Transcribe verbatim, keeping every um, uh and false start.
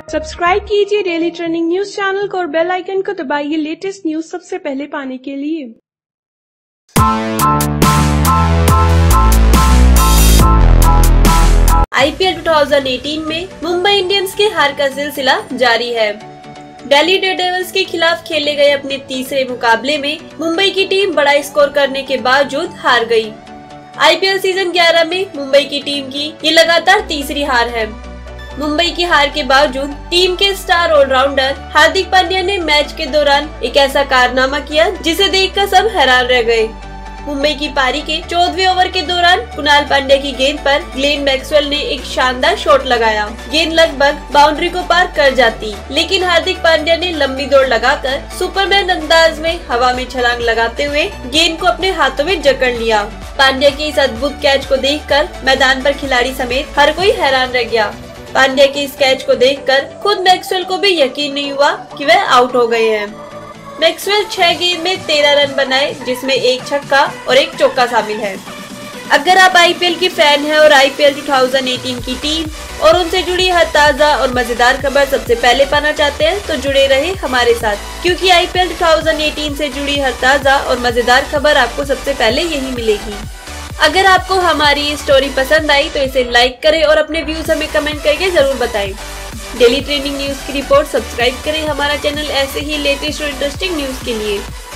Subscribe कीजिए daily trending news channel को और बेल आइकन को दबाइए लेटेस्ट न्यूज सबसे पहले पाने के लिए। आईपीएल दो हज़ार अठारह में मुंबई इंडियंस की हार का सिलसिला जारी है। दिल्ली डेयरडेविल्स के खिलाफ खेले गए अपने तीसरे मुकाबले में मुंबई की टीम बड़ा स्कोर करने के बावजूद हार गई। आईपीएल सीजन ग्यारह में मुंबई की टीम की ये लगातार तीसरी हार है। मुंबई की हार के बावजूद टीम के स्टार ऑलराउंडर हार्दिक पांड्या ने मैच के दौरान एक ऐसा कारनामा किया जिसे देखकर सब हैरान रह गए। मुंबई की पारी के चौदहवें ओवर के दौरान कुणाल पांड्या की गेंद पर ग्लेन मैक्सवेल ने एक शानदार शॉट लगाया। गेंद लगभग बाउंड्री को पार कर जाती, लेकिन हार्दिक पांड्या ने लंबी दौड़ लगाकर सुपरमैन अंदाज में हवा में छलांग लगाते हुए गेंद को अपने हाथों में जकड़ लिया। पांड्या के इस अद्भुत कैच को देखकर मैदान पर खिलाड़ी समेत हर कोई हैरान रह गया। पांड्या के इस कैच को देखकर खुद मैक्सवेल को भी यकीन नहीं हुआ कि वह आउट हो गए हैं। मैक्सवेल छह गेंद में तेरह रन बनाए, जिसमें एक छक्का और एक चौका शामिल है। अगर आप आईपीएल की फैन हैं और आईपीएल दो हज़ार अठारह की टीम और उनसे जुड़ी हर ताज़ा और मजेदार खबर सबसे पहले पाना चाहते हैं तो जुड़े रहे हमारे साथ, क्योंकि आईपीएल दो हज़ार अठारह से जुड़ी हर ताज़ा और मजेदार खबर आपको सबसे पहले यही मिलेगी। अगर आपको हमारी ये स्टोरी पसंद आई तो इसे लाइक करें और अपने व्यूज हमें कमेंट करके जरूर बताएं। डेली ट्रेंडिंग न्यूज की रिपोर्ट सब्सक्राइब करें हमारा चैनल ऐसे ही लेटेस्ट और इंटरेस्टिंग न्यूज के लिए।